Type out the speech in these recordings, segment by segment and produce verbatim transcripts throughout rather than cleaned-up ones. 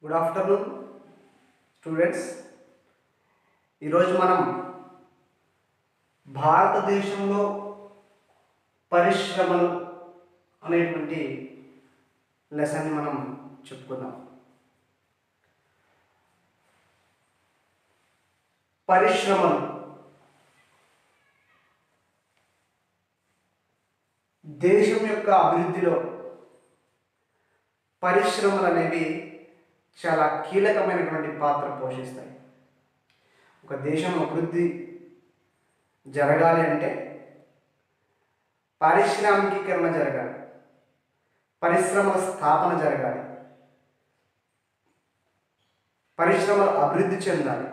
Good afternoon students. ఈరోజు మనం భారతదేశంలో పరిశ్రమలు అనేటువంటి లెసన్ని మనం చెప్పుకుందాం. పరిశ్రమలు దేశం యొక్క అభివృద్ధిలో పరిశ్రమలు అనేవి చాలా కీలకమైనటువంటి పాత్ర పోషిస్తాయి. ఒక దేశం అభివృద్ధి జరగాలి అంటే పారిశ్రామికీకరణ జరగాలి, పరిశ్రమల స్థాపన జరగాలి, పరిశ్రమలు అభివృద్ధి చెందాలి,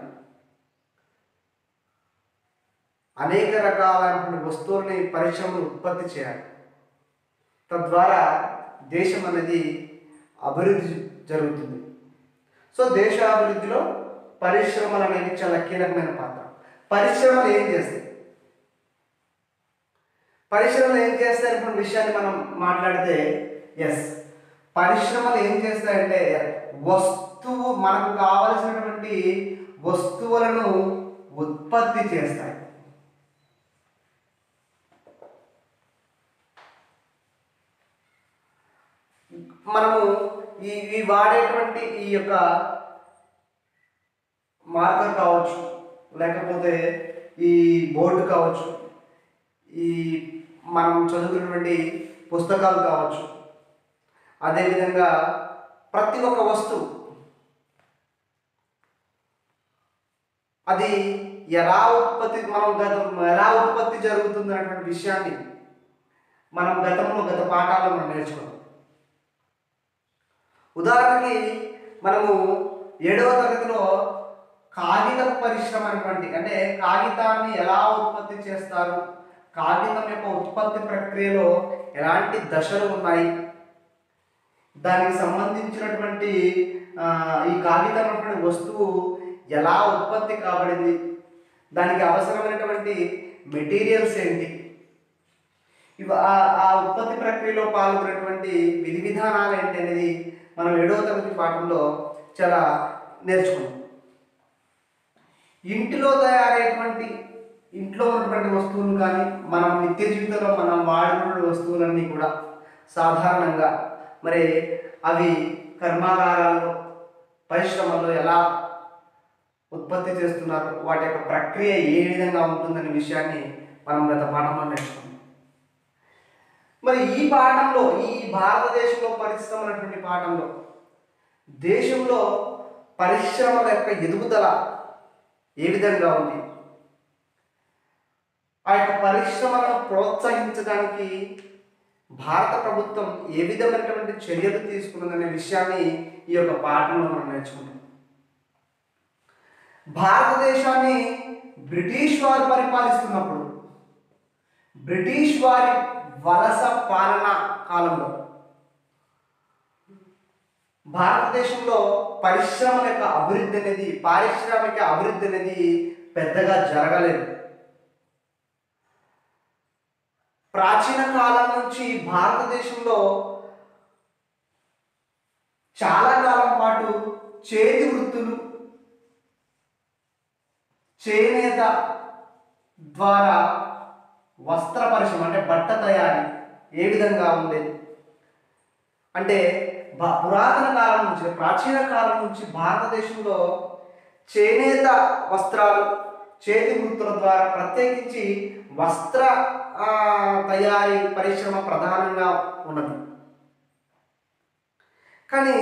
అనేక రకాలైనటువంటి వస్తువుల్ని పరిశ్రమలు ఉత్పత్తి చేయాలి. తద్వారా దేశం అనేది అభివృద్ధి జరుగుతుంది. సో దేశ అభివృద్ధిలో పరిశ్రమలు అనేవి చాలా కీలకమైన పాత్ర. పరిశ్రమలు ఏం చేస్తాయి పరిశ్రమలు ఏం చేస్తాయనే విషయాన్ని మనం మాట్లాడితే, ఎస్, పరిశ్రమలు ఏం చేస్తాయంటే వస్తువు మనకు కావలసినటువంటి వస్తువులను ఉత్పత్తి చేస్తాయి. మనము ఈ ఈ వాడేటువంటి ఈ యొక్క మార్కర్ కావచ్చు, లేకపోతే ఈ బోర్డు కావచ్చు, ఈ మనం చదువుకున్నటువంటి పుస్తకాలు కావచ్చు, అదేవిధంగా ప్రతి ఒక్క వస్తువు అది ఎలా ఉత్పత్తి మనం గతం ఎలా ఉత్పత్తి జరుగుతుంది అనేటువంటి విషయాన్ని మనం గతంలో గత పాఠాల్లో మనం నేర్చుకున్నాం. ఉదాహరణకి మనము ఏడవ తరగతిలో కాగిత పరిశ్రమ అనేటువంటి, అంటే కాగితాన్ని ఎలా ఉత్పత్తి చేస్తారు, కాగితం యొక్క ఉత్పత్తి ప్రక్రియలో ఎలాంటి దశలు ఉన్నాయి, దానికి సంబంధించినటువంటి ఈ కాగితం అనేటువంటి వస్తువు ఎలా ఉత్పత్తి కాబడింది, దానికి అవసరమైనటువంటి మెటీరియల్స్ ఏంటి, ఇవి ఆ ఉత్పత్తి ప్రక్రియలో పాల్గొనేటువంటి విధి విధానాలు ఏంటి అనేది మనం ఏడవ తరగతి పాఠంలో చాలా నేర్చుకున్నాం. ఇంటిలో తయారయ్యేటువంటి ఇంట్లో ఉన్నటువంటి వస్తువులు కానీ మనం నిత్య జీవితంలో మనం వాడుకునే వస్తువులన్నీ కూడా సాధారణంగా మరి అవి కర్మాగారాల్లో పరిశ్రమల్లో ఎలా ఉత్పత్తి చేస్తున్నారు, వాటి యొక్క ప్రక్రియ ఏ విధంగా ఉంటుందనే విషయాన్ని మనం గత పాఠంలో నేర్చుకున్నాం. మరి ఈ పాఠంలో ఈ భారతదేశంలో పరిశ్రమ అనేటువంటి పాఠంలో దేశంలో పరిశ్రమల యొక్క ఎదుగుదల ఏ విధంగా ఉంది, ఆ యొక్క పరిశ్రమలను ప్రోత్సహించడానికి భారత ప్రభుత్వం ఏ విధమైనటువంటి చర్యలు తీసుకున్నదనే విషయాన్ని ఈ యొక్క పాఠంలో మనం నేర్చుకుంటాం. భారతదేశాన్ని బ్రిటిష్ వారు పరిపాలిస్తున్నప్పుడు, బ్రిటిష్ వారి వలస పాలన కాలంలో భారతదేశంలో పరిశ్రమల యొక్క అభివృద్ధి అనేది పారిశ్రామిక అభివృద్ధి అనేది పెద్దగా జరగలేదు. ప్రాచీన కాలం నుంచి భారతదేశంలో చాలా కాలం పాటు చేతి వృత్తులు, చేనేత ద్వారా వస్త్ర పరిశ్రమ అంటే బట్ట తయారీ ఏ విధంగా ఉండేది అంటే పురాతన కాలం నుంచి ప్రాచీన కాలం నుంచి భారతదేశంలో చేనేత వస్త్రాలు, చేతి వృత్తుల ద్వారా ప్రత్యేకించి వస్త్ర తయారీ పరిశ్రమ ప్రధానంగా ఉన్నది. కానీ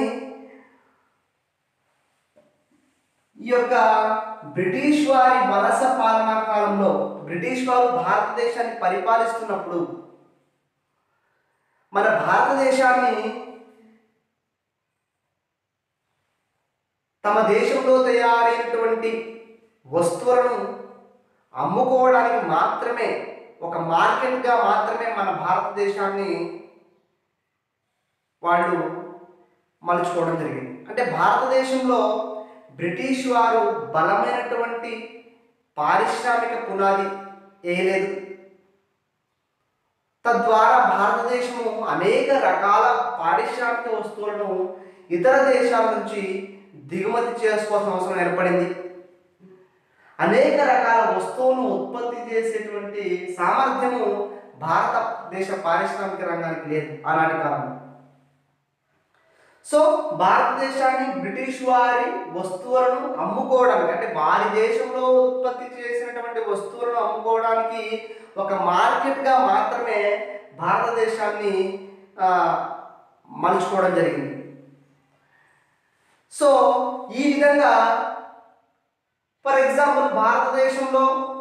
ఈ యొక్క బ్రిటిష్ వారి వలస పాలనా కాలంలో బ్రిటిష్ వారు భారతదేశాన్ని పరిపాలిస్తున్నప్పుడు మన భారతదేశాన్ని తమ దేశంలో తయారైనటువంటి వస్తువులను అమ్ముకోవడానికి మాత్రమే ఒక మార్కెట్గా మాత్రమే మన భారతదేశాన్ని వాళ్ళు మలుచుకోవడం జరిగింది. అంటే భారతదేశంలో బ్రిటిష్ వారు బలమైనటువంటి పారిశ్రామిక పునాది వేయలేదు. తద్వారా భారతదేశము అనేక రకాల పారిశ్రామిక వస్తువులను ఇతర దేశాల నుంచి దిగుమతి చేసుకోవాల్సిన అవసరం ఏర్పడింది. అనేక రకాల వస్తువులను ఉత్పత్తి చేసేటువంటి సామర్థ్యము భారతదేశ పారిశ్రామిక రంగానికి లేదు ఆనాటి కాలంలో. సో భారతదేశాన్ని బ్రిటిష్ వారి వస్తువులను అమ్ముకోవడానికి, అంటే వారి దేశంలో ఉత్పత్తి చేసినటువంటి వస్తువులను అమ్ముకోవడానికి ఒక మార్కెట్గా మాత్రమే భారతదేశాన్ని మలుచుకోవడం జరిగింది. సో ఈ విధంగా ఫర్ ఎగ్జాంపుల్ భారతదేశంలో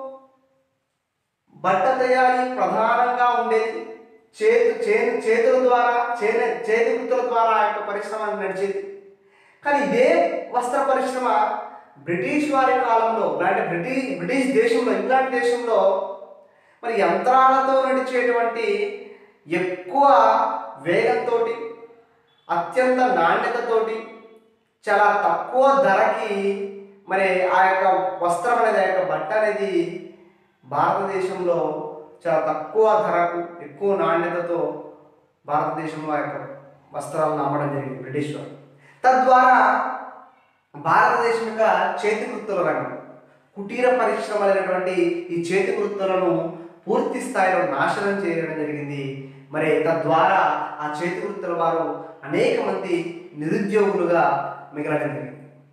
బట్ట తయారీ ప్రధానంగా ఉండేది. చేతు చే చేతుల ద్వారా చే చేతి వృత్తుల ద్వారా ఆ యొక్క పరిశ్రమ నడిచేది. కానీ ఇదే వస్త్ర పరిశ్రమ బ్రిటిష్ వారి కాలంలో, అంటే బ్రిటిష్ బ్రిటిష్ దేశంలో, ఇంగ్లాండ్ దేశంలో మరి యంత్రాలతో నడిచేటువంటి ఎక్కువ వేగంతో, అత్యంత నాణ్యతతోటి, చాలా తక్కువ ధరకి మరి ఆ యొక్క వస్త్రం అనేది, ఆ యొక్క బట్ట అనేది భారతదేశంలో చాలా తక్కువ ధరకు ఎక్కువ నాణ్యతతో భారతదేశంలో ఆ యొక్క వస్త్రాలను అమ్మడం జరిగింది బ్రిటిష్ వారు. తద్వారా భారతదేశం యొక్క చేతి వృత్తుల రంగం, కుటీర పరిశ్రమలైనటువంటి ఈ చేతి వృత్తులను పూర్తి స్థాయిలో నాశనం చేయడం జరిగింది. మరి తద్వారా ఆ చేతి వృత్తుల వారు అనేక మంది నిరుద్యోగులుగా మిగలడం జరిగింది.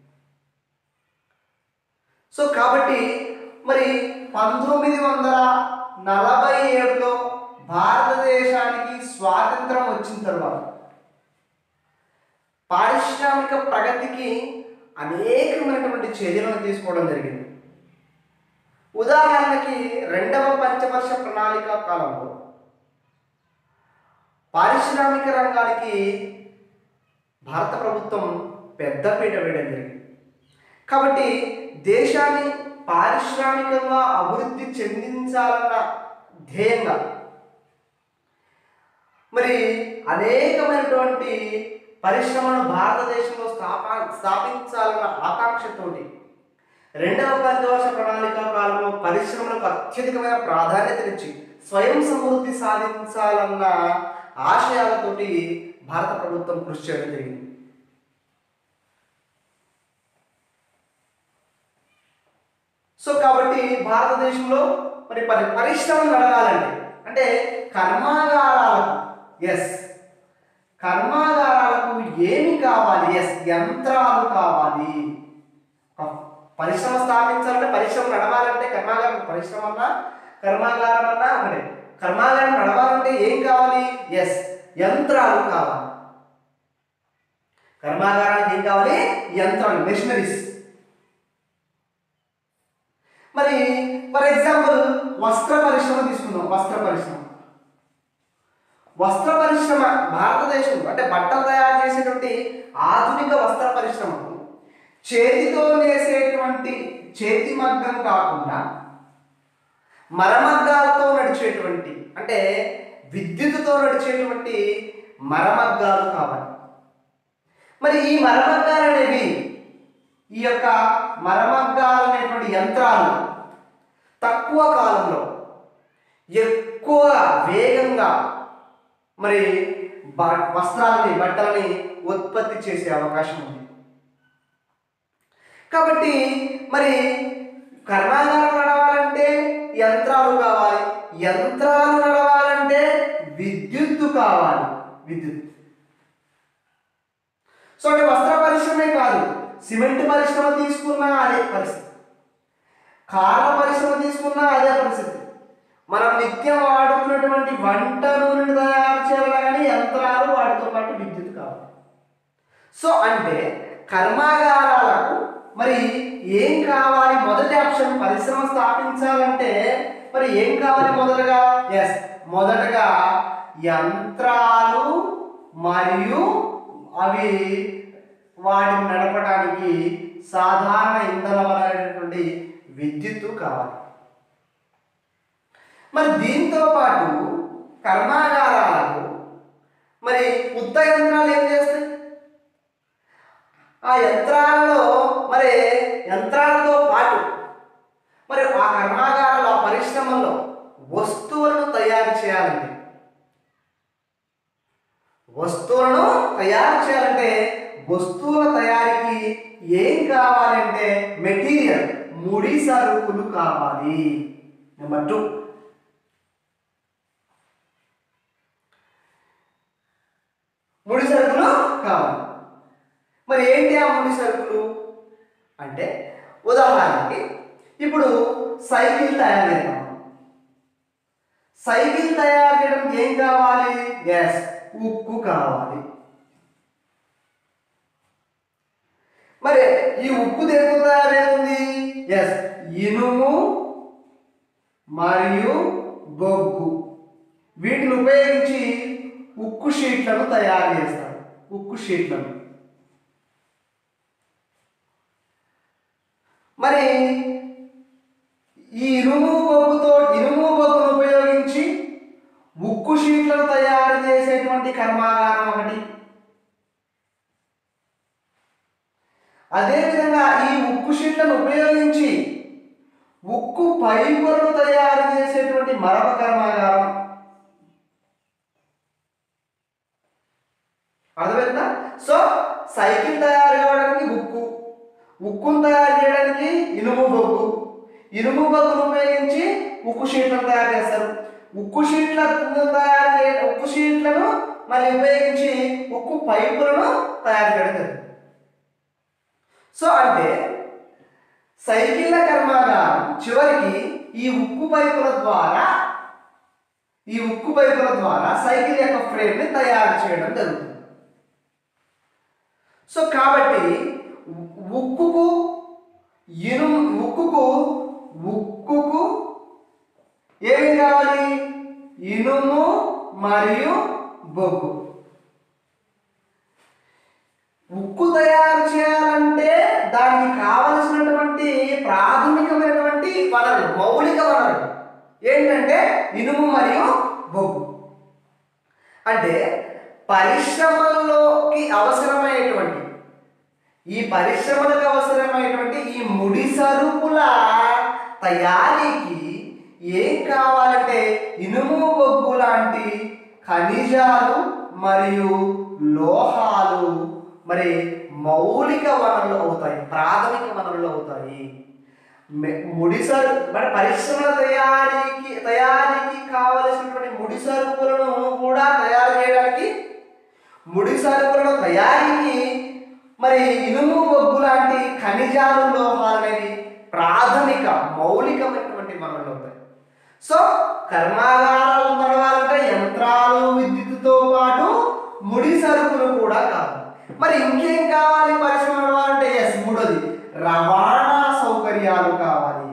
సో కాబట్టి మరి పంతొమ్మిది వందల నలభై ఏడులో భారతదేశానికి స్వాతంత్రం వచ్చిన తర్వాత పారిశ్రామిక ప్రగతికి అనేకమైనటువంటి చర్యలను తీసుకోవడం జరిగింది. ఉదాహరణకి రెండవ పంచవర్ష ప్రణాళిక కాలంలో పారిశ్రామిక రంగానికి భారత ప్రభుత్వం పెద్దపీట వేయడం జరిగింది. కాబట్టి దేశాన్ని పారిశ్రామికంగా అభివృద్ధి చెందించాలన్న ధ్యేయంగా మరి అనేకమైనటువంటి పరిశ్రమలను భారతదేశంలో స్థాపా స్థాపించాలన్న ఆకాంక్షతోటి రెండవ పంచవర్ష ప్రణాళిక కాలంలో పరిశ్రమలకు అత్యధికమైన ప్రాధాన్యతనిచ్చి స్వయం సమృద్ధి సాధించాలన్న ఆశయాలతోటి భారత ప్రభుత్వం కృషి చేయడం జరిగింది. సో కాబట్టి భారతదేశంలో మరి పరి పరిశ్రమలు నడవాలండి అంటే కర్మాగారాలకు, ఎస్ కర్మాగారాలకు ఏమి కావాలి? ఎస్ యంత్రాలు కావాలి. పరిశ్రమ స్థాపించాలంటే, పరిశ్రమ నడవాలంటే, కర్మాగారం పరిశ్రమ అన్నా కర్మాగారం అన్నా ఒకటే. కర్మాగారం నడవాలంటే ఏం కావాలి? ఎస్ యంత్రాలు కావాలి. కర్మాగారానికి ఏం కావాలి? యంత్రాలు, మెషినరీస్. మరి ఫర్ ఎగ్జాంపుల్ వస్త్ర పరిశ్రమ తీసుకుందాం. వస్త్ర పరిశ్రమ వస్త్ర పరిశ్రమ భారతదేశం అంటే బట్టలు తయారు చేసేటువంటి ఆధునిక వస్త్ర పరిశ్రమకు చేతితో నేసేటువంటి చేతి మగ్గం కాకుండా మరమగ్గాలతో నడిచేటువంటి, అంటే విద్యుత్తుతో నడిచేటువంటి మరమగ్గాలు కావాలి. మరి ఈ మరమగ్గాలు అనేవి, ఈ యొక్క మరమగ్గాలు అనేటువంటి యంత్రాలు తక్కువ కాలంలో ఎక్కువ వేగంగా మరి వస్త్రాలని, బట్టలని ఉత్పత్తి చేసే అవకాశం ఉంది. కాబట్టి మరి కర్మాగారం నడవాలంటే యంత్రాలు కావాలి, యంత్రాలు నడవాలంటే విద్యుత్తు కావాలి, విద్యుత్. సో అంటే వస్త్ర పరిశ్రమే కాదు, సిమెంట్ పరిశ్రమ తీసుకున్నా అదే పరిస్థితి, కార్ల పరిశ్రమ తీసుకున్నా అదే పరిస్థితి. మనం నిత్యం వాడుతున్నటువంటి వంట నూనెను తయారు చేయాలి కానీ యంత్రాలు వాటితో పాటు విద్యుత్ కావాలి. సో అంటే కర్మాగారాలకు మరి ఏం కావాలి? మొదటి ఆప్షన్ పరిశ్రమ స్థాపించాలంటే మరి ఏం కావాలి? మొదటగా ఎస్ మొదటగా యంత్రాలు మరియు అవి వాటిని నడపడానికి సాధారణ ఇంధనమైనటువంటి విద్యుత్తు కావాలి. మరి దీంతో పాటు కర్మాగారాలకు మరి ఉత్త యంత్రాలు ఏం చేస్తాయి? ఆ యంత్రాలలో మరి యంత్రాలతో పాటు మరి ఆ కర్మాగారాలు, ఆ పరిశ్రమల్లో వస్తువులను తయారు చేయాలండి. వస్తువులను తయారు చేయాలంటే వస్తువుల తయారీకి ఏం కావాలంటే మెటీరియల్, ముడి సరుకులు కావాలి. నెంబర్ టూ, ముడి సరుకులు కావాలి. మరి ఏంటి ఆ ముడి సరుకులు అంటే, ఉదాహరణకి ఇప్పుడు సైకిల్ తయారు చేద్దాం. సైకిల్ తయారు చేయడానికి ఏం కావాలి? ఎస్, ఉక్కు కావాలి. మరి ఈ ఉక్కు దేంతో తయారైంది? ఎస్, ఇనుము మరియు బొగ్గు, వీటిని ఉపయోగించి ఉక్కు షీట్లను తయారు చేస్తారు. ఉక్కు షీట్లను. మరి ఈ ఇనుము బొగ్గుతో ఇనుము బొగ్గును ఉపయోగించి ఉక్కు షీట్లను తయారు చేసేటువంటి కర్మాగారం ఒకటి. అదేవిధంగా ఈ ఉక్కు షీట్లను ఉపయోగించి ఉక్కు పైపులను తయారు చేసేటువంటి మరొక కర్మాగారం. అర్థమైందా? సో సైకిల్ తయారు చేయడానికి ఉక్కు, ఉక్కును తయారు చేయడానికి ఇనుము బొగ్గు, ఇనుము బొగ్గును ఉపయోగించి ఉక్కు షీట్లను తయారు చేస్తారు. ఉక్కు షీట్లను తయారు చే ఉక్కు షీట్లను మళ్ళీ ఉపయోగించి ఉక్కు పైపులను తయారు చేయడం జరుగుతుంది. సో అంటే సైకిళ్ళ కర్మాగారం చివరికి ఈ ఉక్కు పైపుల ద్వారా ఈ ఉక్కు పైపుల ద్వారా సైకిల్ యొక్క ఫ్రేమ్ ని తయారు చేయడం జరుగుతుంది. సో కాబట్టి ఉక్కుకు ఇనుము ఉక్కుకు ఉక్కుకు ఏమి కావాలి? ఇనుము మరియు బొగ్గు. ఉక్కు తయారు చేయాలంటే దానికి కావలసినటువంటి ప్రాథమికమైనటువంటి వనరులు, మౌలిక వనరులు ఏంటంటే ఇనుము మరియు బొగ్గు. అంటే పరిశ్రమల్లోకి అవసరమైనటువంటి ఈ పరిశ్రమలకు అవసరమైనటువంటి ఈ ముడి సరుకుల తయారీకి ఏం కావాలంటే ఇనుము బొగ్గు లాంటి ఖనిజాలు మరియు లోహాలు మరి మౌలిక వనరులు అవుతాయి, ప్రాథమిక వనరులు అవుతాయి. ముడి సరు మరి పరిశ్రమల తయారీకి తయారీకి కావలసినటువంటి ముడి సరుకులను కూడా తయారు చేయడానికి ముడి సరుకులను తయారీకి మరి ఇనుము బొగ్గు లాంటి ఖనిజాలు లోహాలు అనేవి ప్రాథమిక మౌలికమైనటువంటి వనరులు అవుతాయి. సో కర్మాగారాలు నడవాలంటే యంత్రాలు, విద్యుత్తుతో పాటు ముడి సరుకులు కూడా కావాలి. మరి ఇంకేం కావాలి పరిశ్రమ నడవాలంటే? ఎస్, మూడోది రవాణా సౌకర్యాలు కావాలి.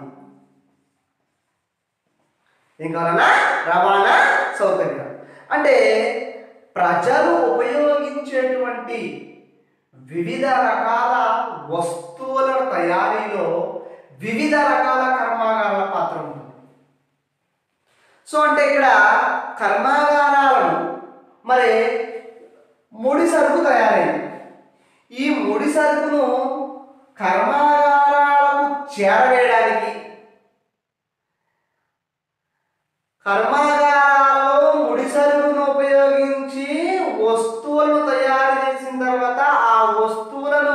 ఏం కావాలన్నా? రవాణా సౌకర్యాలు. అంటే ప్రజలు ఉపయోగించేటువంటి వివిధ రకాల వస్తువుల తయారీలో వివిధ రకాల కర్మాగారాల పాత్ర ఉంటుంది. సో అంటే ఇక్కడ కర్మాగారాలను మరి ముడి సరుకు తయారైంది. ఈ ముడి సరుకును కర్మాగారాలకు చేరవేయడానికి కర్మాగారాలలో ముడి సరుకును ఉపయోగించి వస్తువులను తయారు చేసిన తర్వాత ఆ వస్తువులను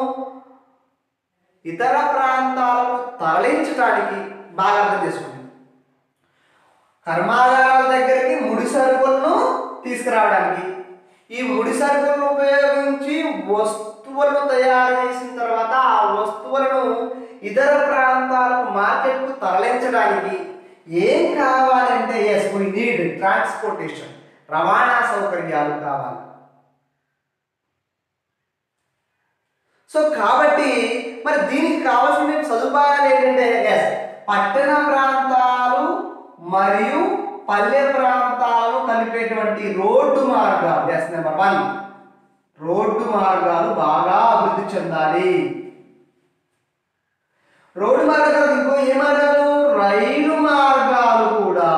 ఇతర ప్రాంతాలకు తరలించడానికి బాగా అర్థం చేసుకుంది. కర్మాగారాల దగ్గరికి ముడి సరుకులను తీసుకురావడానికి, ఈ ముడి సరుకులను ఉపయోగించి వస్తువులను తయారు చేసిన తర్వాత ఆ వస్తువులను ఇతర ప్రాంతాలకు మార్కెట్కు తరలించడానికి ఏం కావాలంటే ఎస్ వీ నీడ్ ట్రాన్స్పోర్టేషన్, రవాణా సౌకర్యాలు కావాలి. సో కాబట్టి మరి దీనికి కావాల్సిన సదుపాయాలు ఏంటంటే ఎస్ పట్టణ ప్రాంతాలు మరియు పల్లె ప్రాంతాలను కలిపేటువంటి రోడ్డు మార్గాలు. ఎస్ నెంబర్ వన్, రోడ్డు మార్గాలు బాగా అభివృద్ధి చెందాలి. రోడ్డు మార్గాలు ఇంకో ఏ మార్గాలు? రైలు మార్గాలు కూడా.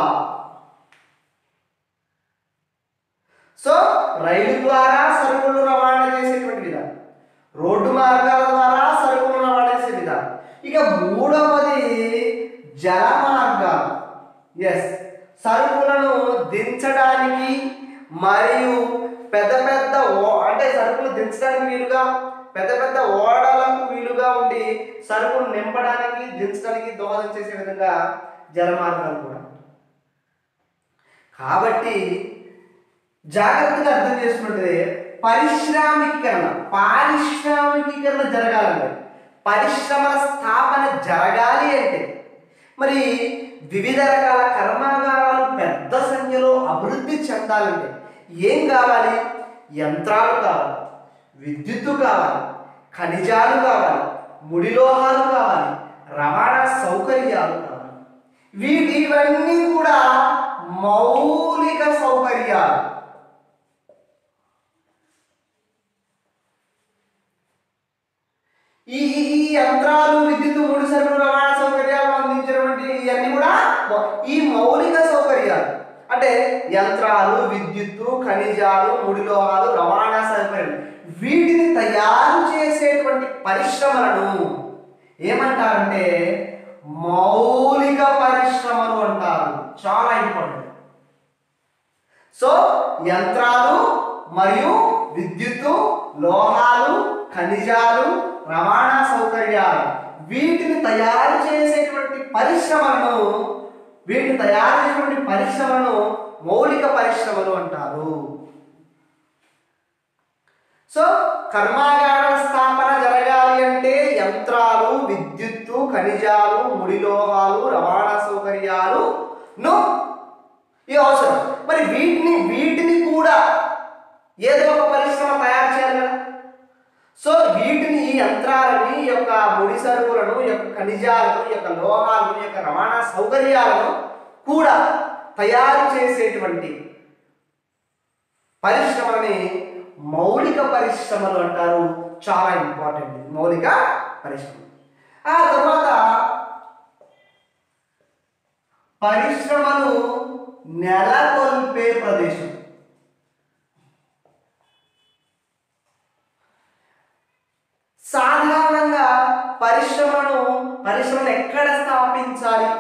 సో రైలు ద్వారా సరుకులు రవాణా చేసేటువంటి విధానం, రోడ్డు మార్గాల ద్వారా సరుకులు రవాణా చేసే విధానం. ఇక మూడవది జల మార్గాలు. ఎస్, సరుకులను దించడానికి మరియు పెద్ద పెద్ద ఓ అంటే సరుకులు దించడానికి వీలుగా, పెద్ద పెద్ద ఓడలకు వీలుగా ఉండి సరుకులు నింపడానికి దించడానికి దోహదం చేసే విధంగా జలమార్గాలు కూడా. కాబట్టి జాగ్రత్తగా అర్థం చేసుకుంటే పారిశ్రామికీకరణ పారిశ్రామికీకరణ జరగాలంటే, పరిశ్రమల స్థాపన జరగాలి అంటే మరి వివిధ రకాల కర్మాగారాలు పెద్ద సంఖ్యలో అభివృద్ధి చెందాలంటే ఏం కావాలి? యంత్రాలు కావాలి, విద్యుత్తు కావాలి, ఖనిజాలు కావాలి, ముడిలోహాలు కావాలి, రవాణా సౌకర్యాలు కావాలి. వీటివన్నీ కూడా మౌలిక సౌకర్యాలు. ఈ ఈ యంత్రాలు, విద్యుత్, ముడి సరుకులు, రవాణా సౌకర్యాలు అందించినటువంటి ఇవన్నీ కూడా ఈ మౌలిక సౌకర్యాలు. అంటే యంత్రాలు, విద్యుత్తు, ఖనిజాలు, ముడిలోహాలు, రవాణా సౌకర్యాలు, వీటిని తయారు చేసేటువంటి పరిశ్రమలను ఏమంటారంటే మౌలిక పరిశ్రమలు అంటారు. చాలా ఇంపార్టెంట్. సో యంత్రాలు మరియు విద్యుత్తు, లోహాలు, ఖనిజాలు, రవాణా సౌకర్యాలు, వీటిని తయారు చేసేటువంటి పరిశ్రమలను వీటిని తయారు చేసేటువంటి పరిశ్రమలను మౌలిక పరిశ్రమలు అంటారు. సో కర్మాగారాల స్థాపన జరగాలి అంటే యంత్రాలు, విద్యుత్తు, ఖనిజాలు, ముడిలోహాలు, రవాణా సౌకర్యాలు ను ఇవి అవసరం. మరి వీటిని వీటిని కూడా ఏదో ఒక పరిశ్రమ తయారు చేయాలి కదా. సో వీటిని, ఈ యంత్రాలని, ఈ యొక్క ముడి సరుకులను, ఈ యొక్క ఖనిజాలను, ఈ యొక్క లోహాలను, ఈ యొక్క రవాణా సౌకర్యాలను కూడా తయారు చేసేటువంటి పరిశ్రమలని మౌలిక పరిశ్రమలు అంటారు. చాలా ఇంపార్టెంట్ మౌలిక పరిశ్రమ. ఆ తర్వాత పరిశ్రమలు నెలకొల్పే ప్రదేశం. సాధారణంగా పరిశ్రమను పరిశ్రమను ఎక్కడ స్థాపించాలి?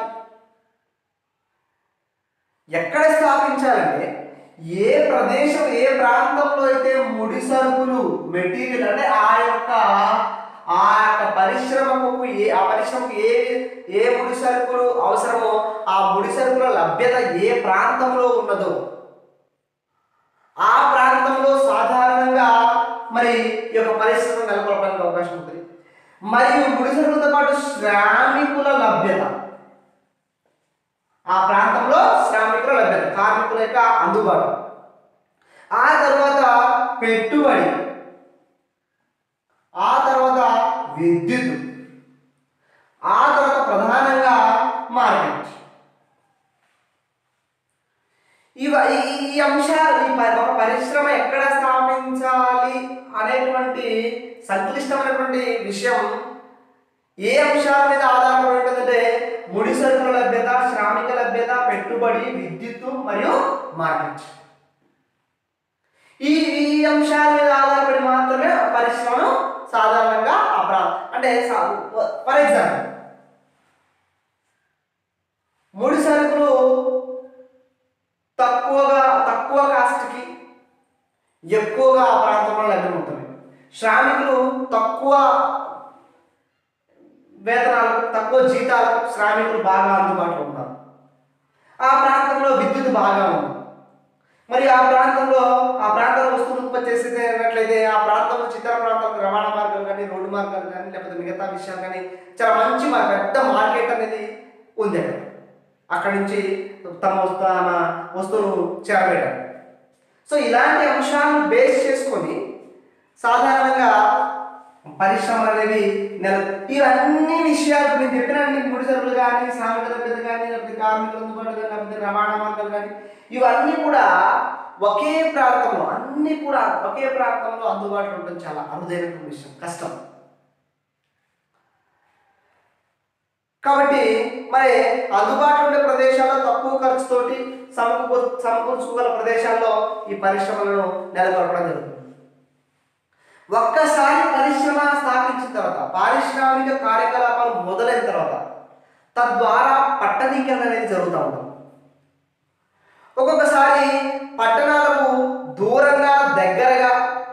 ఎక్కడ స్థాపించాలంటే ఏ ప్రదేశం, ఏ ప్రాంతంలో అయితే ముడి సరుకులు, మెటీరియల్ అంటే ఆ యొక్క ఆ యొక్క పరిశ్రమకు ఏ ఆ పరిశ్రమకు ఏ ఏ ముడి సరుకులు అవసరమో ఆ ముడి సరుకుల లభ్యత ఏ ప్రాంతంలో ఉన్నదో ఆ ప్రాంతంలో సాధారణంగా మరి ఈ యొక్క పరిశ్రమ నెలకొల్పడానికి అవకాశం ఉంటుంది. మరియు ముడి సరుకులతో పాటు శ్రామికుల లభ్యత, ఆ ప్రాంతంలో శ్రామికుల లభ్యత, కార్మికుల యొక్క అందుబాటు, ఆ తర్వాత పెట్టుబడి, ఆ తర్వాత విద్యుత్, ఆ తర్వాత ప్రధానంగా మార్కెట్. ఇవ ఈ అంశాలు, ఈ ఒక పరిశ్రమ ఎక్కడ స్థాపించాలి అనేటువంటి సంక్లిష్టమైనటువంటి విషయం ఏ అంశాల మీద ఆధారపడి ఉంటుందంటే ముడి సరుకుల లభ్యత, శ్రామిక లభ్యత, పెట్టుబడి, విద్యుత్తు మరియు మార్కెట్. ఈ ఈ అంశాల మీద ఆధారపడి మాత్రమే పరిశ్రమను సాధారణంగా అప్రా అంటే ఫర్ ఎగ్జాంపుల్ ముడి సరుకులు తక్కువగా తక్కువ కాస్ట్కి ఎక్కువగా ఆ ప్రాంతంలో లభ్యమవుతుంది. శ్రామికులు తక్కువ వేతనాలు, తక్కువ జీతాలకు శ్రామికులు బాగా అందుబాటులో ఉంటారు. ఆ ప్రాంతంలో విద్యుత్ బాగా ఉంది. మరి ఆ ప్రాంతంలో ఆ ప్రాంతంలో వస్తువులు ఉత్పత్తి చేసేటట్లయితే ఆ ప్రాంతంలో ఇతర ప్రాంతాలకు రవాణా మార్గాలు కానీ, రోడ్డు మార్గాలు కానీ, లేకపోతే మిగతా విషయాలు కానీ చాలా మంచి పెద్ద మార్కెట్ అనేది ఉంది అక్కడ. అక్కడి నుంచి తమ తమ వస్తువులు చేరవేయడం. సో ఇలాంటి అంశాలను బేస్ చేసుకొని సాధారణంగా పరిశ్రమలు అనేవి నెల ఇవన్నీ విషయాలు నేను చెప్పిన ముడి సరుకులు కానీ, శ్రామిక లభ్యత కానీ, లేకపోతే కార్మికుల అందుబాటు కానీ, లేకపోతే రవాణా మార్గాలు కానీ, ఇవన్నీ కూడా ఒకే ప్రాంతంలో అన్నీ కూడా ఒకే ప్రాంతంలో అందుబాటులో ఉండడం చాలా అరుదైన విషయం, కష్టం. కాబట్టి మరి అందుబాటులో ఉండే ప్రదేశాల్లో తక్కువ ఖర్చుతోటి సమకూ సమకూర్చుకోగల ప్రదేశాల్లో ఈ పరిశ్రమలను నెలకొల్పడం జరుగుతుంది. ఒక్కసారి పరిశ్రమ స్థాపించిన తర్వాత, పారిశ్రామిక కార్యకలాపాలు మొదలైన తర్వాత తద్వారా పట్టణీకరణ అనేది జరుగుతూ ఉంటుంది. ఒక్కొక్కసారి పట్టణాలకు దూరంగా దగ్గరగా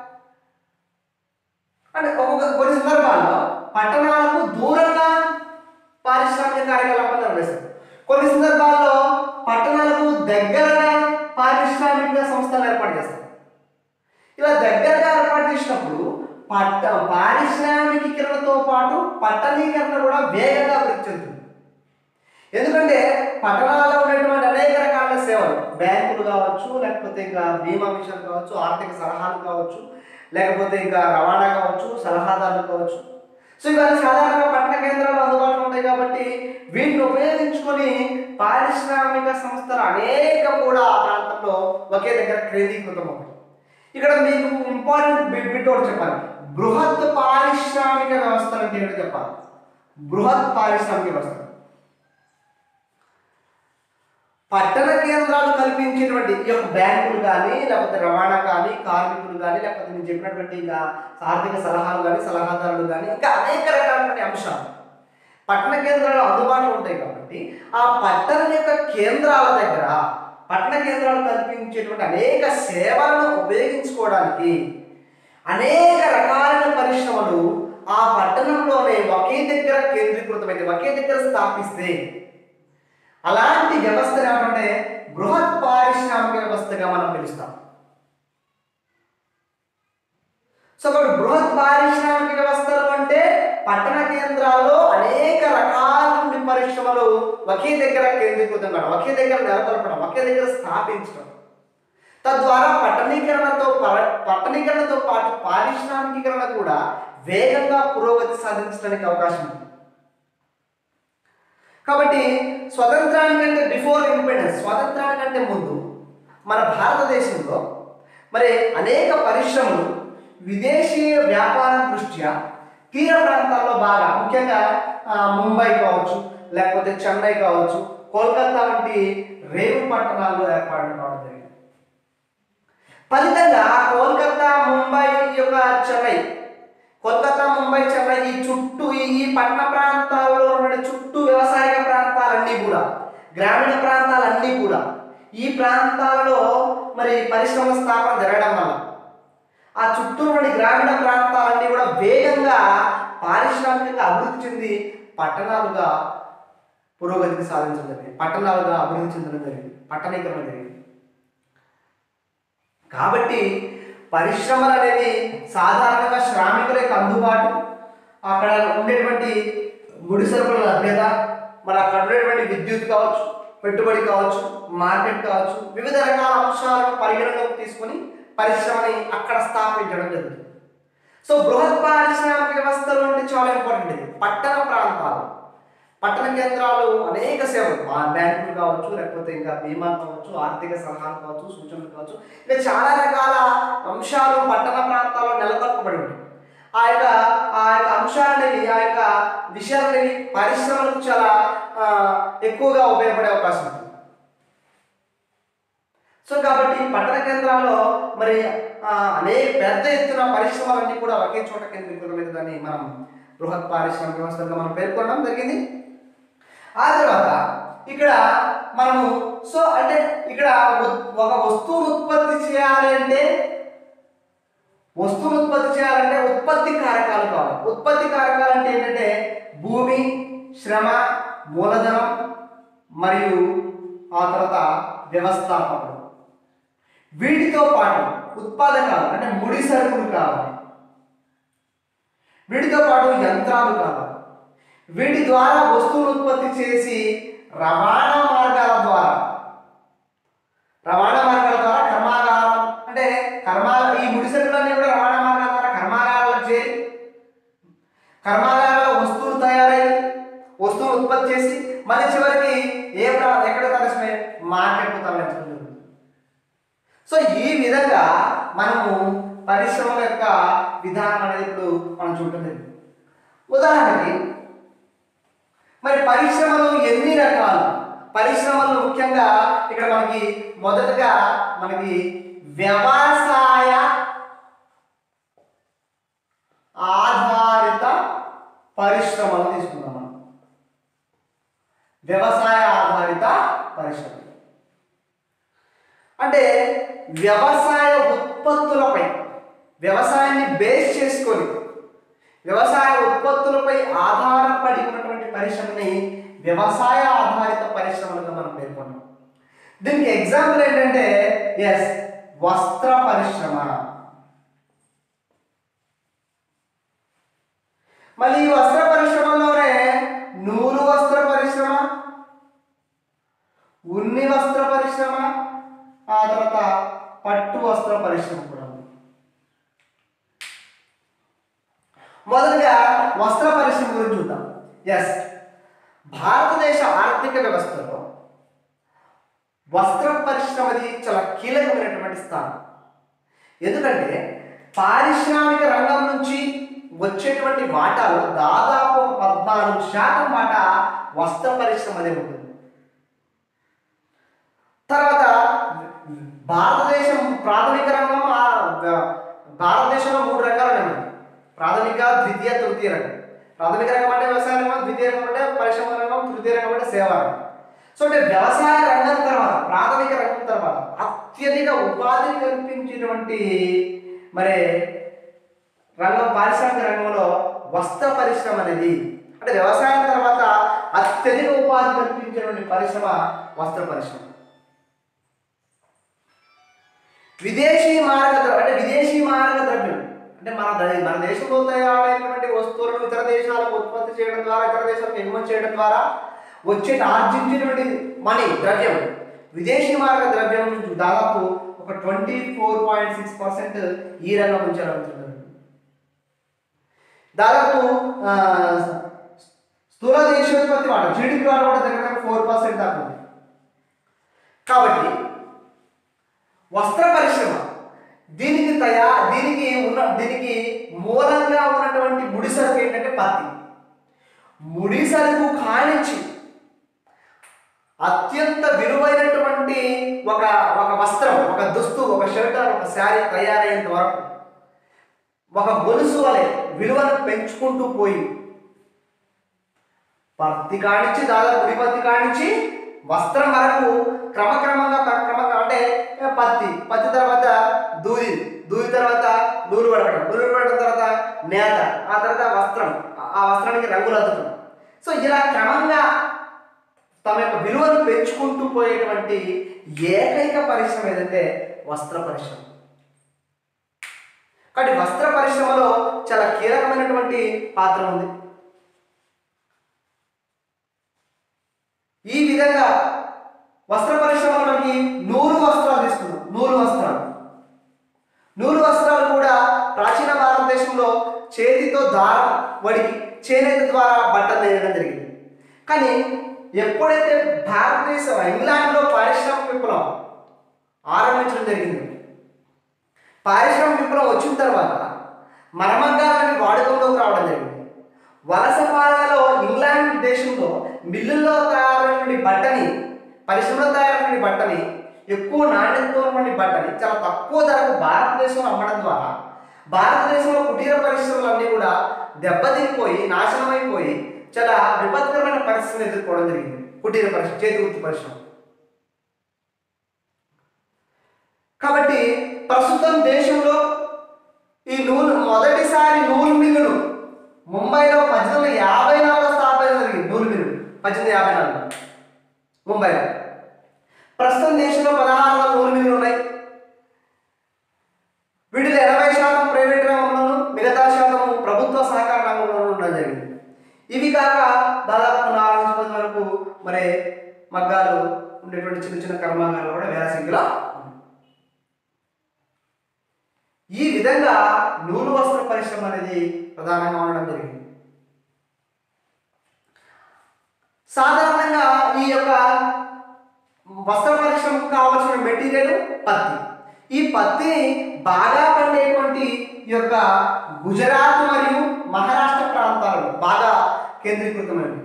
అంటే ఒక్కొక్క కొన్ని సందర్భాల్లో పట్టణాలకు దూరంగా పారిశ్రామిక కార్యకలాపాలు నిర్వహిస్తారు. కొన్ని సందర్భాల్లో పట్టణాలకు దగ్గరగా పారిశ్రామిక సంస్థలు ఏర్పాటు చేస్తారు. ఇలా దగ్గరగా ఏర్పాటు చేసినప్పుడు పట్ట పారిశ్రామికీకరణతో పాటు పట్టణీకరణ కూడా వేగంగా అభివృద్ధి చెందుతుంది. ఎందుకంటే పట్టణాల్లో ఉన్నటువంటి అనేక రకాల సేవలు, బ్యాంకులు కావచ్చు, లేకపోతే ఇంకా బీమా విషయాలు కావచ్చు, ఆర్థిక సలహాలు కావచ్చు, లేకపోతే ఇంకా రవాణా కావచ్చు, సలహాదారులు కావచ్చు. సో ఇవన్నీ సాధారణంగా పట్టణ కేంద్రాలు అందుబాటులో ఉంటాయి కాబట్టి వీటిని ఉపయోగించుకొని పారిశ్రామిక సంస్థలు అనేకం కూడా ఆ ప్రాంతంలో ఒకే దగ్గర కేంద్రీకృతం అవుతాయి. ఇక్కడ మీకు ఇంపార్టెంట్ బిట్ బిట్ ఒకటి చెప్పాలి. బృహత్ పారిశ్రామిక వ్యవస్థలు అంటే ఏంటో చెప్పాలి. బృహత్ పారిశ్రామిక వ్యవస్థ పట్టణ కేంద్రాలు కల్పించేటువంటి ఈ యొక్క బ్యాంకులు కానీ, లేకపోతే రవాణా కానీ, కార్మికులు కానీ, లేకపోతే నేను చెప్పినటువంటి ఇంకా ఆర్థిక సలహాలు కానీ, సలహాదారులు కానీ, ఇంకా అనేక రకాలైన అంశాలు పట్టణ కేంద్రాలు అందుబాటులో ఉంటాయి కాబట్టి ఆ పట్టణం యొక్క కేంద్రాల దగ్గర పట్టణ కేంద్రాలు కల్పించేటువంటి అనేక సేవలను ఉపయోగించుకోవడానికి అనేక రకాలైన పరిశ్రమలు ఆ పట్టణంలోనే ఒకే దగ్గర కేంద్రీకృతమైతే, ఒకే దగ్గర స్థాపిస్తే అలాంటి వ్యవస్థ ఏమంటే బృహత్ పారిశ్రామిక వ్యవస్థగా మనం పిలుస్తాం. సో కాబట్టి బృహత్ పారిశ్రామిక వ్యవస్థలు అంటే పట్టణ కేంద్రాల్లో అనేక రకాల పరిశ్రమలు ఒకే దగ్గర కేంద్రీకృతం కావడం, ఒకే దగ్గర నెలకొల్పడం, ఒకే దగ్గర స్థాపించడం, తద్వారా పట్టణీకరణతో పట్టణీకరణతో పాటు పారిశ్రామికీకరణ కూడా వేగంగా పురోగతి సాధించడానికి అవకాశం ఉంది. కాబట్టి స్వతంత్రానికంటే బిఫోర్ ఇండిపెండెన్స్, స్వాతంత్రానికంటే ముందు మన భారతదేశంలో మరి అనేక పరిశ్రమలు విదేశీయ వ్యాపారం దృష్ట్యా తీర ప్రాంతాల్లో బాగా, ముఖ్యంగా ముంబై కావచ్చు, లేకపోతే చెన్నై కావచ్చు, కోల్కతా వంటి రేవు పట్టణాల్లో ఏర్పాటు కావడం జరిగింది. ఫలితంగా కోల్కతా, ముంబై యొక్క చెన్నై, కోల్కతా, ముంబై, చెన్నై ఈ చుట్టూ ఈ పట్టణ ప్రాంతాల్లో ఉన్న చుట్టూ వ్యవసాయ ప్రాంతాలన్నీ కూడా, గ్రామీణ ప్రాంతాలన్నీ కూడా ఈ ప్రాంతాలలో మరి పరిశ్రమ స్థాపన జరగడం వల్ల ఆ చుట్టూ ఉన్న గ్రామీణ ప్రాంతాలన్నీ కూడా వేగంగా పారిశ్రామికంగా అభివృద్ధి చెంది పట్టణాలుగా పురోగతికి సాధించడం జరిగింది, పట్టణాలుగా అభివృద్ధి చెందడం జరిగింది, పట్టణీకరణ జరిగింది. కాబట్టి పరిశ్రమలు అనేవి సాధారణంగా శ్రామికులకు అందుబాటు, అక్కడ ఉండేటువంటి ముడి సరుకుల లభ్యత, మరి అక్కడ ఉండేటువంటి విద్యుత్ కావచ్చు, పెట్టుబడి కావచ్చు, మార్కెట్ కావచ్చు, వివిధ రకాల అంశాలను పరిగణలోకి తీసుకొని పరిశ్రమని అక్కడ స్థాపించడం జరుగుతుంది. సో బృహత్ పారిశ్రామిక వ్యవస్థలు అంటే చాలా ఇంపార్టెంట్. ఇది పట్టణ ప్రాంతాలు, పట్టణ కేంద్రాలు అనేక సేవలు, బ్యాంకులు కావచ్చు, లేకపోతే ఇంకా బీమా కావచ్చు, ఆర్థిక సలహాలు కావచ్చు, సూచనలు కావచ్చు, ఇంకా చాలా రకాల అంశాలు పట్టణ ప్రాంతాల్లో నెలకొల్పబడి ఉంటాయి. ఆ యొక్క ఆ యొక్క అంశాలనేవి, ఆ యొక్క విషయాలనేవి పరిశ్రమలకు చాలా ఎక్కువగా ఉపయోగపడే అవకాశం ఉంటుంది. సో కాబట్టి పట్టణ కేంద్రాల్లో మరి అనేక పెద్ద ఎత్తున పరిశ్రమలన్నీ కూడా ఒకే చోట కేంద్రీకృతమైనదని మనం బృహత్ పారిశ్రామిక వ్యవస్థగా మనం పేర్కొనడం జరిగింది. ఆ తర్వాత ఇక్కడ మనము సో అంటే ఇక్కడ ఒక వస్తువును ఉత్పత్తి చేయాలి అంటే, వస్తువును ఉత్పత్తి చేయాలంటే ఉత్పత్తి కారకాలు కావాలి. ఉత్పత్తి కారకాలు అంటే ఏంటంటే భూమి, శ్రమ, మూలధనం మరియు ఆ తర్వాత వ్యవస్థాపకులు. వీటితో పాటు ఉత్పాదకాలు అంటే ముడి సరుకులు కావాలి, వీటితో పాటు యంత్రాలు కావాలి. వీటి ద్వారా వస్తువులు ఉత్పత్తి చేసి రవాణా మార్గాల ద్వారా రవాణా మార్గాల ద్వారా కర్మాగారం అంటే కర్మా ఈ ముడి సరుకులన్నీ కూడా రవాణా మార్గాల ద్వారా కర్మాగారాలకు చేరి కర్మాగారాల వస్తువులు తయారై వస్తువులు ఉత్పత్తి చేసి మళ్ళీ చివరికి ఏ ఎక్కడ తరలించే మార్కెట్కు తరలించడం జరుగుతుంది. సో ఈ విధంగా మనము పరిశ్రమల యొక్క విధానం అనేది ఇప్పుడు మనం చూడటం. ఉదాహరణకి మరి పరిశ్రమలు ఎన్ని రకాలు, పరిశ్రమలు ముఖ్యంగా ఇక్కడ మనకి మొదటగా మనకి వ్యవసాయ ఆధారిత పరిశ్రమలు తీసుకుందాం. మనం వ్యవసాయ ఆధారిత పరిశ్రమలు అంటే వ్యవసాయ వ్యవసాయ ఉత్పత్తులపై ఆధారపడి ఉన్నటువంటి పరిశ్రమని వ్యవసాయ ఆధారిత పరిశ్రమలుగా మనం పేర్కొన్నాం. దీనికి ఎగ్జాంపుల్ ఏంటంటే ఎస్ వస్త్ర పరిశ్రమ. మళ్ళీ ఈ వస్త్ర పరిశ్రమలోనే నూలు వస్త్ర పరిశ్రమ, ఉన్ని వస్త్ర పరిశ్రమ, ఆ తర్వాత పట్టు వస్త్ర పరిశ్రమ కూడా ఉంది. మొదటగా వస్త్ర పరిశ్రమ గురించి చూద్దాం. ఎస్ భారతదేశ ఆర్థిక వ్యవస్థలో వస్త్ర పరిశ్రమది చాలా కీలకమైనటువంటి స్థానం. ఎందుకంటే పారిశ్రామిక రంగం నుంచి వచ్చేటువంటి వాటాలో దాదాపు పద్నాలుగు శాతం వాటా వస్త్ర పరిశ్రమదే ఉంటుంది. తర్వాత భారతదేశం ప్రాథమిక రంగం, భారతదేశంలో మూడు రంగాలు ఉన్నాయి. ప్రాథమిక, ద్వితీయ, తృతీయ రంగం. ప్రాథమిక రంగం అంటే వ్యవసాయ రంగం, ద్వితీయ రంగం అంటే పరిశ్రమ రంగం, తృతీయ రంగం అంటే సేవా రంగం. సో అంటే వ్యవసాయ రంగం తర్వాత, ప్రాథమిక రంగం తర్వాత అత్యధిక ఉపాధి కల్పించినటువంటి మరి రంగం పారిశ్రామిక రంగంలో వస్త్ర పరిశ్రమ అనేది. అంటే వ్యవసాయం తర్వాత అత్యధిక ఉపాధి కల్పించినటువంటి పరిశ్రమ వస్త్ర పరిశ్రమ. విదేశీ మారక ద్రవ్యం అంటే విదేశీ మారక ద్రవ్యం అంటే మన మన దేశంలో తయారైనటువంటి వస్తువులను ఇతర దేశాలకు ఉత్పత్తి చేయడం ద్వారా, ఇతర దేశాలకు ఎగుమతి చేయడం ద్వారా వచ్చే ఆర్జించినటువంటి మనీ ద్రవ్యం, విదేశీ మారక ద్రవ్యం దాదాపు ఒక twenty four point six percent ఈ రంగం నుంచి అవుతుంది. దాదాపు స్థూల దేశోత్పత్తి వాడు జీడిపి వాడు కూడా దగ్గర ఫోర్ పర్సెంట్ దాకా ఉంది. కాబట్టి వస్త్ర పరిశ్రమ దీనికి తయా దీనికి ఉన్న దీనికి మూలంగా ఉన్నటువంటి ముడి సరుకు ఏంటంటే పత్తి. ముడి సరుకు కానించి అత్యంత విలువైనటువంటి ఒక ఒక వస్త్రం, ఒక దుస్తు, ఒక షర్ట్, ఒక శారీ తయారయ్యేంత వరకు ఒక గొలుసు వలె విలువను పెంచుకుంటూ పోయి పత్తి కానించి దాదాపు ముడి పత్తి కానించి వస్త్రం వరకు క్రమక్రమంగా క్రమంగా అంటే పత్తి పత్తి తర్వాత దూది, దూది తర్వాత నూలు పడటం, నూలు పడటం తర్వాత నేత, ఆ తర్వాత వస్త్రం, ఆ వస్త్రానికి రంగులు అద్దటం. సో ఇలా క్రమంగా తమ యొక్క విలువను పెంచుకుంటూ పోయేటువంటి ఏకైక పరిశ్రమ ఏదంటే వస్త్ర పరిశ్రమ. కాబట్టి వస్త్ర పరిశ్రమలో చాలా కీలకమైనటువంటి పాత్ర ఉంది. ఈ విధంగా వస్త్ర పరిశ్రమలో మనకి నూలు వస్త్రాలు తీసుకున్నాం. నూలు వస్త్రాలు నూలు వస్త్రాలు కూడా ప్రాచీన భారతదేశంలో చేతితో దారం వడికి చేనేత ద్వారా బట్టలు నేయడం జరిగింది. కానీ ఎప్పుడైతే భారతదేశం ఇంగ్లాండ్లో పారిశ్రామిక విప్లవం ఆరంభించడం జరిగింది, పారిశ్రామిక విప్లవం వచ్చిన తర్వాత మరమగ్గాలని వాడుకంలోకి రావడం జరిగింది. వలస పాలనలో ఇంగ్లాండ్ దేశంలో మిల్లుల్లో తయారైనటువంటి బట్టని, పరిశ్రమలో తయారైనటువంటి బట్టని, ఎక్కువ నాణ్యతతో ఉన్నటువంటి బట్టని చాలా తక్కువ ధరకు భారతదేశంలో అమ్మడం ద్వారా భారతదేశంలో కుటీర పరిశ్రమలన్నీ కూడా దెబ్బతినిపోయి నాశనమైపోయి చాలా విపత్కరమైన పరిస్థితిని ఎదుర్కోవడం జరిగింది. కుటీర పరిశ్రమ, చేతి వృత్తి పరిశ్రమ. కాబట్టి ప్రస్తుతం దేశంలో ఈ నూలు మొదటిసారి నూలు మిల్లును ముంబైలో పద్దెనిమిది వందల యాభై నాలుగులో స్థాపించడం జరిగింది. నూలు మిల్లు పద్దెనిమిది యాభై నాలుగులో ముంబైలో. ప్రస్తుతం దేశంలో పదహారు వందల నూలు మిల్లులు ఉన్నాయి. వీటిలో ఎనభై శాతం ప్రైవేట్ రంగంలోను, మిగతా శాతం ప్రభుత్వ సహకార రంగంలోనూ ఉండడం జరిగింది. ఇవి కాక దాదాపు నాలుగు నుంచి పది వరకు మరి మగ్గాలు ఉండేటువంటి చిన్న చిన్న కర్మాగారాలు కూడా వేల సంఖ్యలో. ఈ విధంగా నూలు వస్త్ర పరిశ్రమ అనేది ప్రధానంగా ఉండడం జరిగింది. సాధారణంగా ఈ యొక్క వస్త్ర పరిశ్రమకు కావాల్సిన మెటీరియల్ పత్తి. ఈ పత్తిని బాగా పండేటువంటి ఈ యొక్క గుజరాత్ మరియు మహారాష్ట్ర ప్రాంతాలలో బాగా కేంద్రీకృతమైనవి.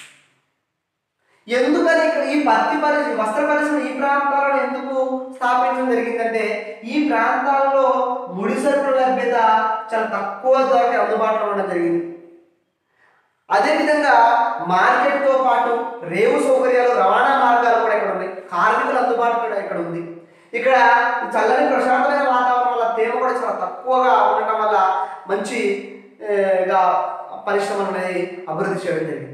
ఎందుకని ఇక్కడ ఈ పత్తి పరిశ్రమ, వస్త్ర పరిశ్రమ ఈ ప్రాంతాలలో ఎందుకు స్థాపించడం జరిగిందంటే ఈ ప్రాంతాల్లో ముడి సరుకుల లభ్యత చాలా తక్కువ ధరకి అందుబాటులో ఉండడం జరిగింది. అదేవిధంగా మార్కెట్తో పాటు రేవు సౌకర్యాలు, రవాణా మార్గాలు కూడా ఇక్కడ ఉన్నాయి. కార్మికుల అందుబాటు కూడా ఇక్కడ ఉంది. ఇక్కడ చల్లని ప్రశాంతమైన వాతావరణం వల్ల తేమ కూడా చాలా తక్కువగా ఉండటం వల్ల మంచి గా పరిశ్రమలు అనేది అభివృద్ధి చేయడం జరిగింది.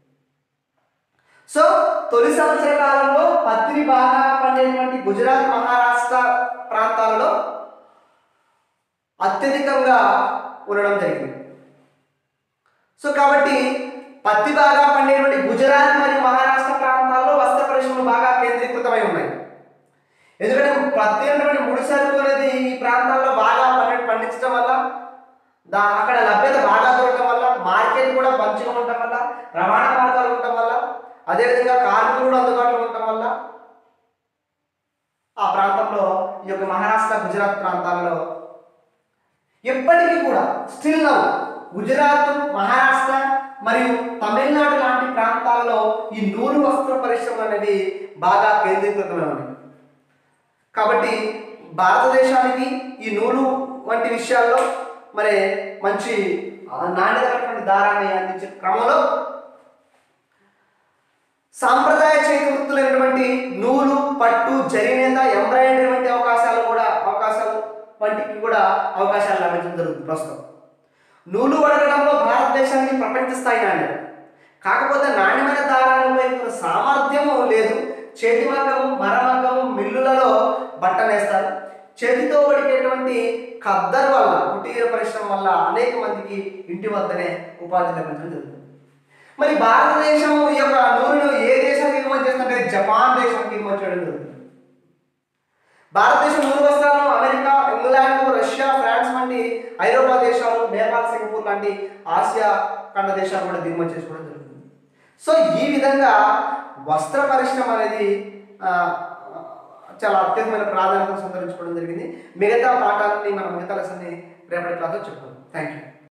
సో తొలి సంవత్సర కాలంలో పత్తిని బాగా పండేటువంటి గుజరాత్, మహారాష్ట్ర ప్రాంతాలలో అత్యధికంగా ఉండడం జరిగింది. సో కాబట్టి పత్తి బాగా పండేటువంటి గుజరాత్ మరియు మహారాష్ట్ర ప్రాంతాల్లో వస్త్ర పరిశ్రమలు బాగా కేంద్రీకృతమై ఉన్నాయి. ఎందుకంటే పత్తి అనేటువంటి ముడి సరుకు అనేది ఈ ప్రాంతాల్లో బాగా పండి పండించడం వల్ల, దా అక్కడ లభ్యత బాగా దొరకడం వల్ల, మార్కెట్ కూడా మంచిగా ఉండటం వల్ల, రవాణా మార్గాలు ఉండటం వల్ల, అదేవిధంగా కార్మికులు కూడా అందుబాటులో ఉండటం వల్ల ఆ ప్రాంతంలో ఈ యొక్క మహారాష్ట్ర, గుజరాత్ ప్రాంతాల్లో ఎప్పటికీ కూడా స్టిల్ నౌ గుజరాత్, మహారాష్ట్ర మరియు తమిళనాడు లాంటి ప్రాంతాల్లో ఈ నూలు వస్త్ర పరిశ్రమలు అనేవి బాగా కేంద్రీకృతమై ఉన్నాయి. కాబట్టి భారతదేశానికి ఈ నూలు వంటి విషయాల్లో మరి మంచి నాణ్యతమైనటువంటి దారాన్ని అందించే క్రమంలో సాంప్రదాయ చేతి వృత్తులైనటువంటి నూలు, పట్టు, జరినేత, ఎంబ్రాయిడరీ వంటి అవకాశాలు కూడా అవకాశాలు వంటికి కూడా అవకాశాలు లభించడం జరుగుతుంది. ప్రస్తుతం నూలు వడగడంలో భారతదేశానికి ప్రపంచ స్థాయి నాణ్యత, కాకపోతే నాణ్యమైన దారాన్ని ఉపయోగించిన సామర్థ్యము లేదు. చేతి మగ్గము, మరమగ్గము మిల్లులలో బట్ట వేస్తారు. చేతితో వడికేటువంటి ఖద్దరు వల్ల, కుటీర పరిశ్రమ వల్ల అనేక మందికి ఇంటి వద్దనే ఉపాధి లభించడం జరుగుతుంది. మరి భారతదేశం ఈ యొక్క నూలును ఏ దేశానికి ఎగుమతి చేస్తుంటే జపాన్ దేశానికి ఎగుమతి చేయడం జరుగుతుంది. భారతదేశం నూలు వస్త్రాలను అమెరికా, ఇంగ్లాండ్, రష్యా, ఫ్రాన్స్ వంటి ఐరోపా దేశాలు, నేపాల్, సింగపూర్ లాంటి ఆసియా ఖండ దేశాలు కూడా దిగుమతి చేసుకోవడం జరుగుతుంది. సో ఈ విధంగా వస్త్ర పరిశ్రమ అనేది చాలా అత్యధికమైన ప్రాధాన్యత సంతరించుకోవడం జరిగింది. మిగతా పాఠాలని మనం మిగతా లెసన్ని రేపటి క్లాస్లో చెప్పుకుందాం. Thank you.